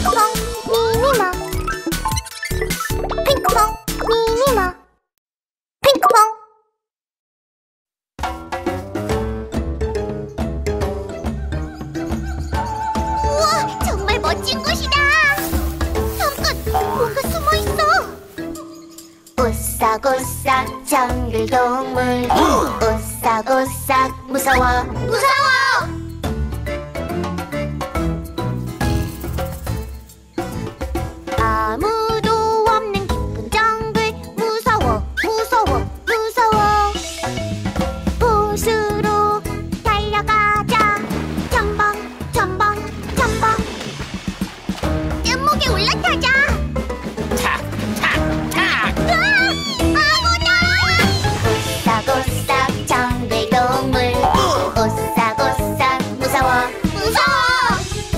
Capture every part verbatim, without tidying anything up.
핑크퐁 미니모 핑크퐁 미니모 핑크퐁. 우와, 정말 멋진 곳이다. 잠깐, 뭔가 숨어있어. 오싹오싹 정글 동물 오싹오싹 무서워 무서워. 아무도 없는 깊은 정글 무서워 무서워 무서워. 보스로 달려가자. 첨벙 첨벙 첨벙. 뗏목에 올라타자. 탁탁탁. 오싹오싹 정글 동물 오싹오싹 무서워 무서워.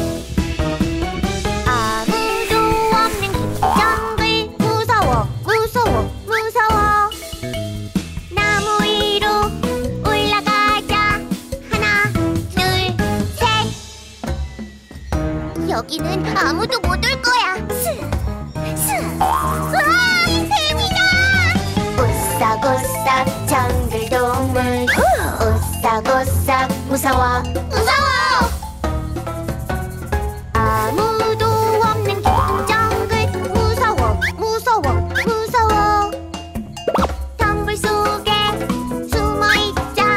아무도 없는 깊은 정글 무서워 무서워 무서워. 나무 위로 올라가자. 하나 둘 셋. 여기는 아무도 못 올 거야. 스 스. 와, 뱀이다. 오싹오싹 정글 동물 오싹오싹 무서워 무서워. 아무도 없는 깊은 정글 무서워 무서워 무서워. 덩굴 속에 숨어있자.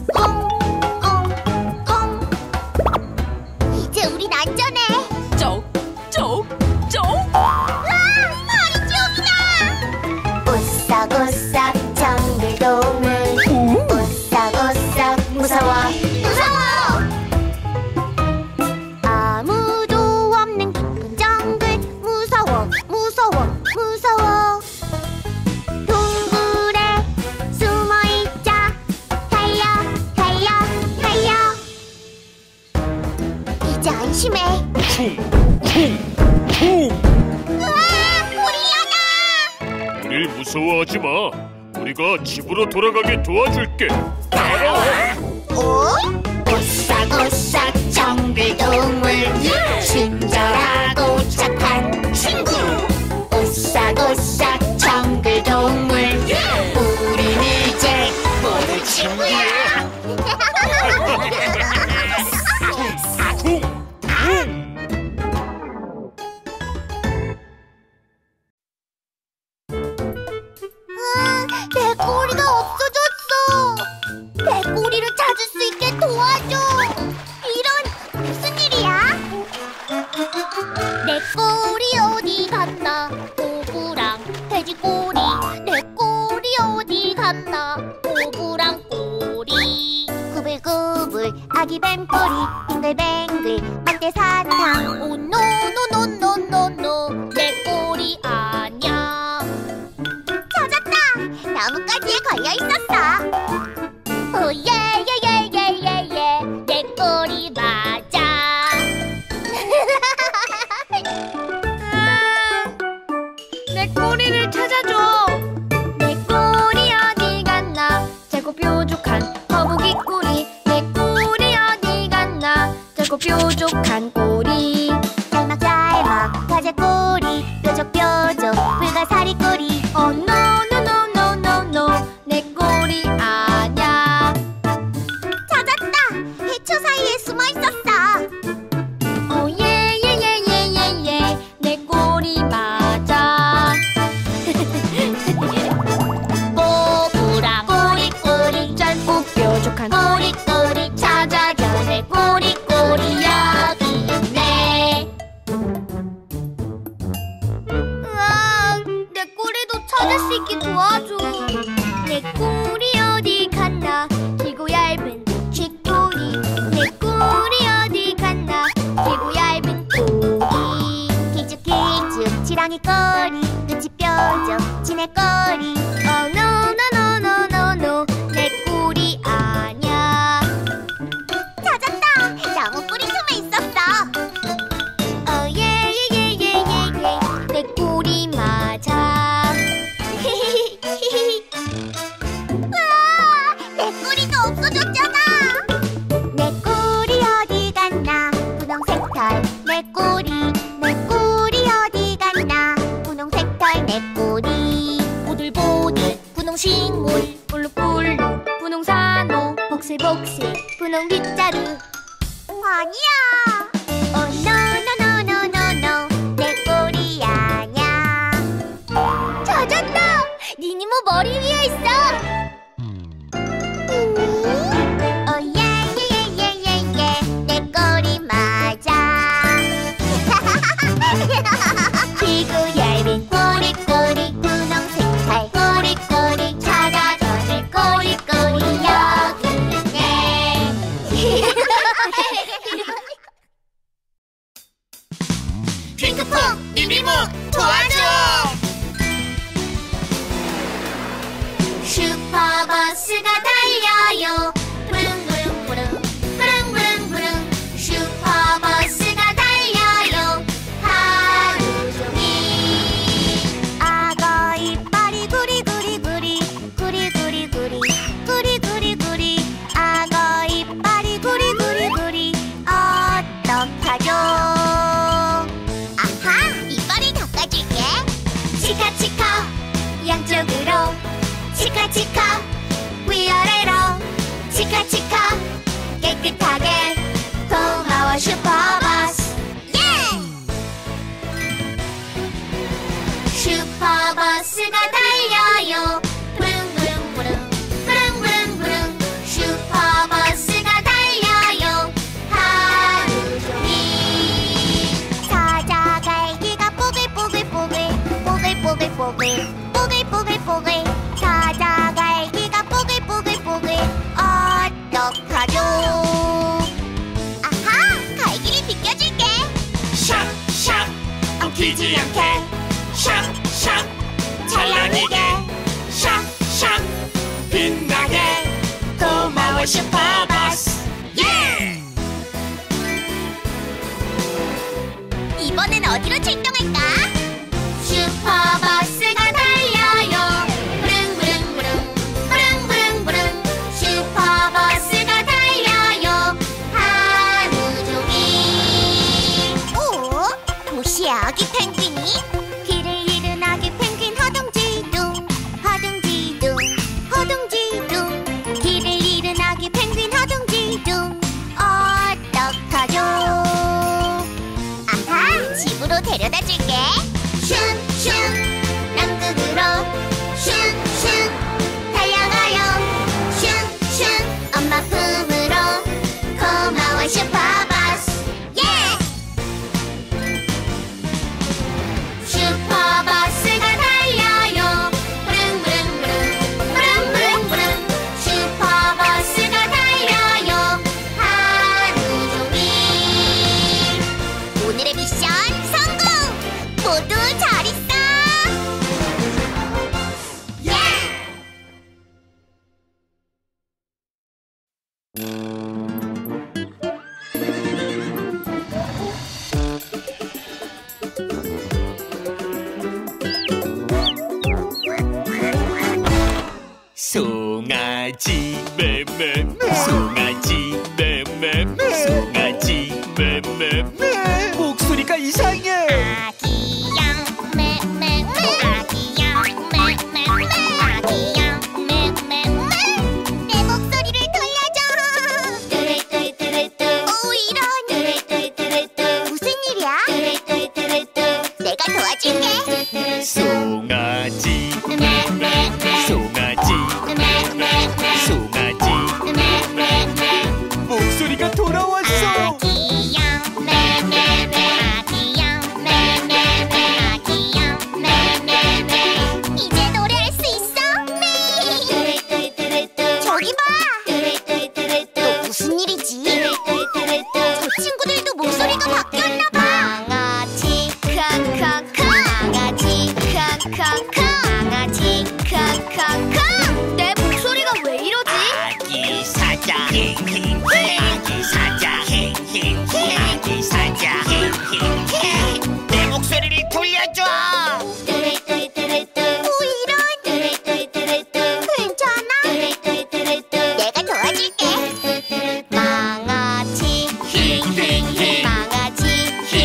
꽁꽁꽁. 이제 우린 안전해. 쪽쪽쪽. 와, 발이 지옥이다. 오싹오싹 정글 동물 오싹오싹 무서워 무서워. 아무도 없는 깊은 정글 무서워 무서워 무서워. 동굴에 숨어있자. 달려 달려 달려. 이제 안심해. 우와, 우리 우릴 무서워하지 마. 우리가 집으로 돌아가게 도와줄게. 따라와. 오? 오싹오싹 정글 동물 친절하고 착한 친구. 오싹오싹 정글 동물 우린 이제 모두 친구야. 내 꼬리가 없어졌어. 내 꼬리를 찾을 수 있게 도와줘. 이런, 무슨 일이야? 내 꼬리 어디 갔나? 꼬부랑 돼지꼬리. 내 꼬리 어디 갔나? 꼬부랑 꼬리. 구불구불 아기 뱀꼬리. 빙글뱅글 막대 사탕. 오 노노노노노노. 내 꼬리 아냐. 찾았다. 나뭇가지에 걸려 있었어. 오예예예예예예. 내 꼬리 맞아. 내 꼬리를 찾아줘. 내 꼬리 어디 갔나? 작고 뾰족한 거북이 꼬리. 내 꼬리 어디 갔나? 작고 뾰족한 꼬리. 짤막짤막 과자 꼬리. 뾰족뾰족 불가사리 꼬리. Oh no no no no no no. 내 꼬리 아냐. 찾았다. 해초 사이에 숨어 있었어. Oh yeah yeah yeah yeah yeah yeah. 내 꼬리 맞아. 꼬부랑 꼬리꼬리. 짧고 뾰족한 꼬리꼬리 찾아줘. 내 꼬리꼬리 여기 있네. 분홍 빗자루. 아니야. Oh no no no no no no. 내 꼬리 아냐. 찾았다. 니니모 머리 위에 있어. Oh yeah yeah yeah yeah yeah. 내 꼬리 맞아. 길고 얇은 꼬리꼬리 분홍색 살 꼬리꼬리 찾아줘줄 꼬리꼬리 여기 있네. 핑크퐁 니니모 도와줘. 슈퍼버스가 달려요. 부릉부릉부릉 부릉부릉부릉. 슈퍼버스가 달려요. 하루 종일. 악어 이빨이 구리구리구리 구리구리구리 구리구리구리. 악어 이빨이 구리구리구리. 어떡하죠? 아하, 이빨을 닦아줄게. 치카치카 양쪽으로 치카치카 위아래로 치카치카 깨끗하게. 고마워 슈퍼버스. 예! 슈퍼버스가 달려요. 부릉부릉부릉 부릉부릉부릉. 슈퍼버스가 달려요. 하루 종일. 사자갈기가 뽀글뽀글뽀글 뽀글뽀글뽀글 뽀글뽀글뽀글. 사자갈기가 뽀글뽀글뽀글. 어떡하죠? 아하, 갈기를 비껴줄게. 샥샥 엉키지 않게. 샥샥 찬란하게. 샥샥 빛나게. 고마워 슈퍼버스. 예! 이번엔 어디로 출동할까? 슈퍼버스가 달려요. 부릉부릉부릉 부릉부릉부릉. 슈퍼버스가 달려요. 하루 종일. 오? 도시 아기 펭귄이? 길을 잃은 아기 펭귄 허둥지둥 허둥지둥 허둥지둥. 길을 잃은 아기 펭귄 허둥지둥. 어떡하죠? 아하, 집으로 데려다 줄게. 슝슝 남극으로 슝슝 달려가요. 슝슝 엄마 품으로. 고마워 슈퍼버스. 예! 슈퍼버스가 달려요. 부릉부릉부릉 부릉부릉부릉. 슈퍼버스가 달려요. 하루 종일. 오늘의 미션 성공! 모두 잘 있어! 예! 송아지 매매 송아지 매매 송아지 매매. 목소리가 이상해. 아기양 매매매 아기양 매매매 아기양 매매매. 내 목소리를 돌려줘. 뚜루뚜루뚜루뚜. 오 이런. 뚜루뚜루뚜루뚜. 무슨 일이야? 뚜루뚜루뚜루뚜. 내가 도와줄게. 송아지 매매매 송아지 매매매 송아지 매매매. 목소리가 돌아왔어. 아기양 매매매 아기양 매매매 아기양 매매매. 이제 노래할 수 있어? 네. 저기 봐. 또 무슨 일이지? 저 친구들도 목소리가 바뀌었나 봐. 강아지 카카카 강아지 카카카 강아지 카카카. 내 목소리가 왜 이러지? 아기 사자 힝힝 아기 사자 힝힝 아기 사자 힝힝. 내 목소리를 돌려줘. 오 이런. 괜찮아? 내가 도와줄게. 강아지 힝힝 강아지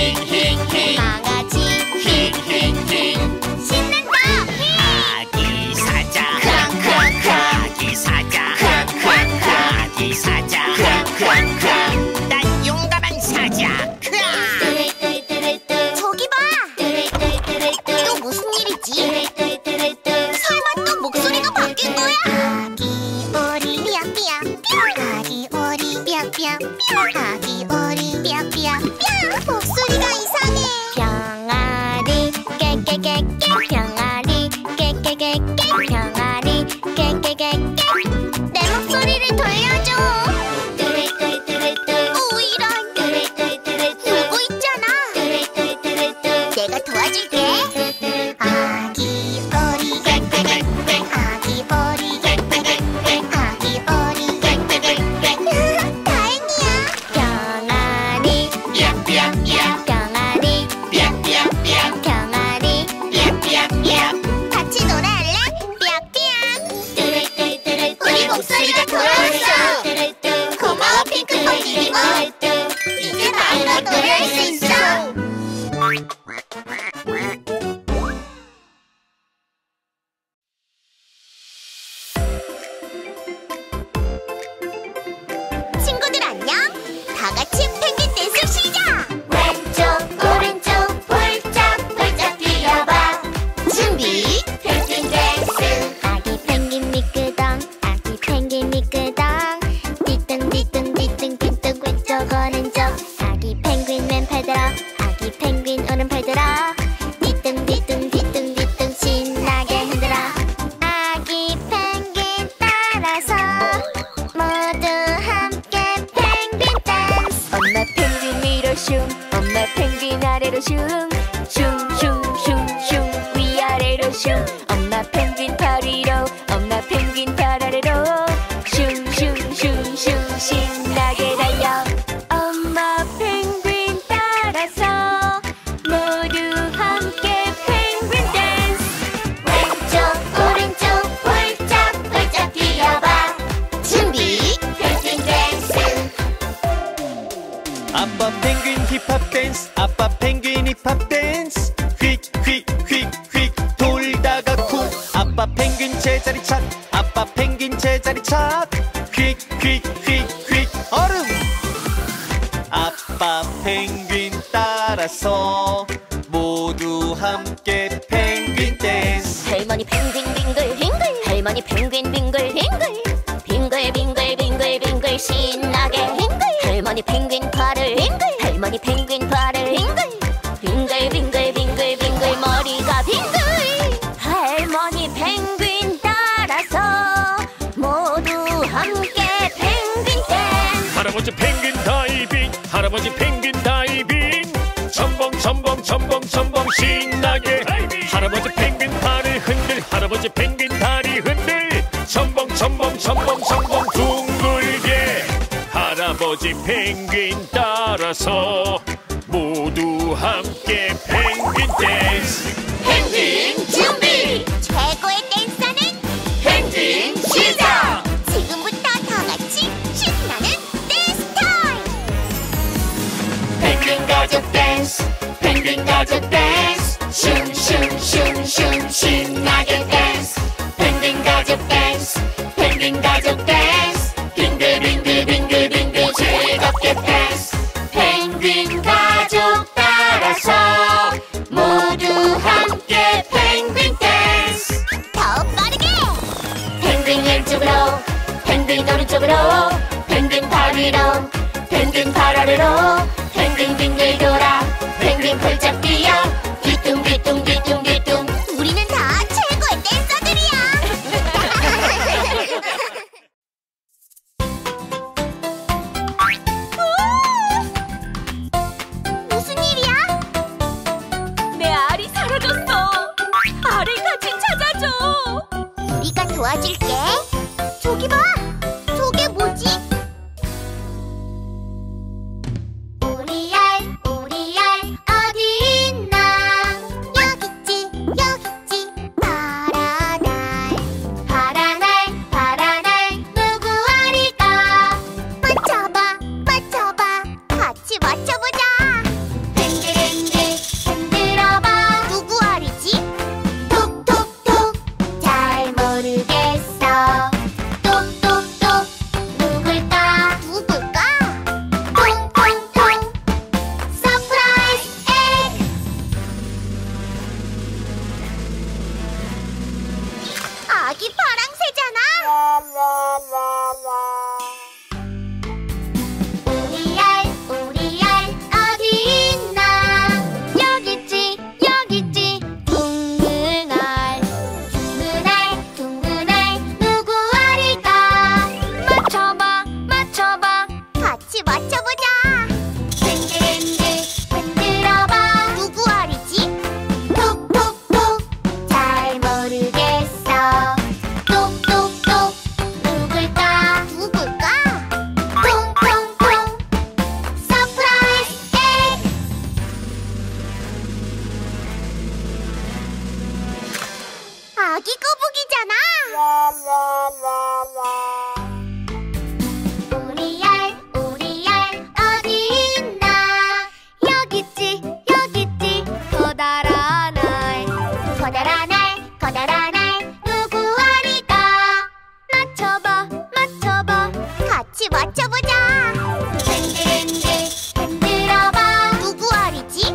삐약삐약 병아리 삐약삐약삐약 병아리 삐약삐약삐약 같이 놀아할래? 삐약삐약 뚜루뚜루뚜루 우리 목소리가 돌아왔어 뚜루뚜루 고마워 핑크퐁 디디모 이제 마음껏 노래할 수 있어 친구들 안녕 다같이 펭귄 댄스 시작 왼쪽 오른쪽 폴짝폴짝 뛰어봐 준비 펭귄 댄스 아기 펭귄 미끄덩 아기 펭귄 미끄덩 뒤뚱뒤뚱 뒤뚱뒤뚱 왼쪽 오른쪽 아기 펭귄 왼팔 들어 아기 펭귄 오른팔 들어 뒤뚱뒤뚱 뒤뚱뒤뚱 신나게 흔들어 아기 펭귄 따라서 모두 함께 펭귄 댄스 엄마 펭귄 위로 슝 엄마 펭귄 아래로 슝 슝슝슝슝 위아래로 슝 엄마 펭귄 팔 위로 엄마 펭귄 팔 아래로 슝슝슝슝 신나게 달려 엄마 펭귄 따라서 모두 함께 펭귄 댄스 왼쪽 오른쪽 폴짝폴짝 뛰어봐 준비 펭귄 댄스 아빠 펭귄 힙합 댄스 아빠 펭귄 힙합 댄스 휙휙휙휙 돌다가 쿵 아빠 펭귄 제자리 착 아빠 펭귄 제자리 착 휙휙휙휙 얼음 아빠 펭귄 따라서 모두 함께 펭귄 댄스 할머니 펭귄 빙글빙글 할머니 펭귄 빙글빙글 빙글빙글빙글빙글 신나게 빙글 할머니 펭귄 팔을 빙글 할머니 펭귄 팔을 빙글 빙글빙글빙글빙글 머리가 빙글 할머니 펭귄 따라서 모두 함께 펭귄 댄스 할아버지 펭귄 다이빙 할아버지 펭귄 다이빙 첨벙 첨벙 첨벙 첨벙 신나게 할아버지 펭귄 팔을 흔들 할아버지 펭귄 다리 흔들 첨벙 첨벙 첨벙 첨벙 둥글게 할아버지 펭귄 따라서 모두 함께 펭귄 댄스 펭귄 준비 최고의 댄서는 펭귄 시작 지금부터 다같이 신나는 댄스 타임 펭귄 가족 댄스 펭귄 가족 댄스 슝슝슝슝 신나게 댄스 펭귄 가족 댄스 펭귄 가족 댄스 빙글빙글빙글빙글 즐겁게 댄스 펭귄 가족 따라서 모두 함께 펭귄 댄스 더 빠르게 펭귄 왼쪽으로 펭귄 오른쪽으로 펭귄 팔 위로 펭귄 팔 아래로 펭귄 빙글 돌아 펭귄 폴짝 뛰어 뒤뚱뒤뚱 뒤뚱뒤뚱 우리는 다 최고의 댄서들이야 무슨 일이야? 아기 거북이잖아. 우리 알 우리 알 어디 있나? 여기 있지 여기 있지 커다란 알. 커다란 알 커다란 알 누구 알일까? 맞춰봐 맞춰봐. 같이 맞춰보자. 흔들흔들 흔들어봐. 누구 알이지?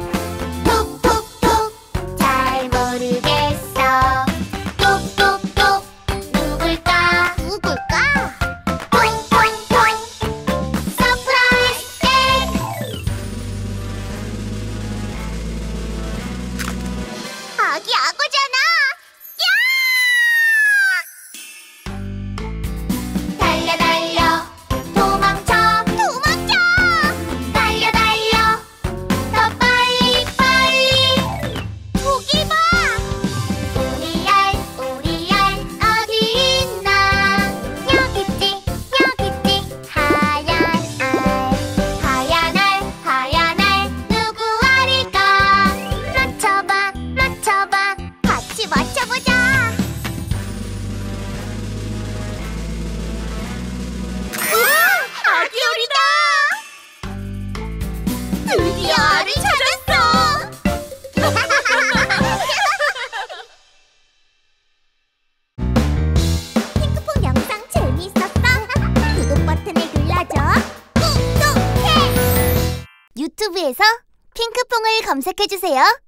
톡톡톡 잘 모르겠어. 똑똑똑 누굴까? 누굴까? 통통통 서프라이즈 백. 아기 악어잖아. 야! 달려 달려 도망쳐 도망쳐. 달려 달려 더 빨리 빨리. 저기 봐. 우리 알 우리 알 어디 있나? 여기 있지 여기 있지 하얀 알. 하얀 알 하얀 알 누구 알일까? 맞춰봐 맞춰봐. 같이 맞춰보자. 우와! 아기 오리다! 드디어 알을 찾았어! 핑크퐁 영상 재미있었어? 구독 버튼을 눌러줘. 구독해! 유튜브에서 핑크퐁을 검색해주세요.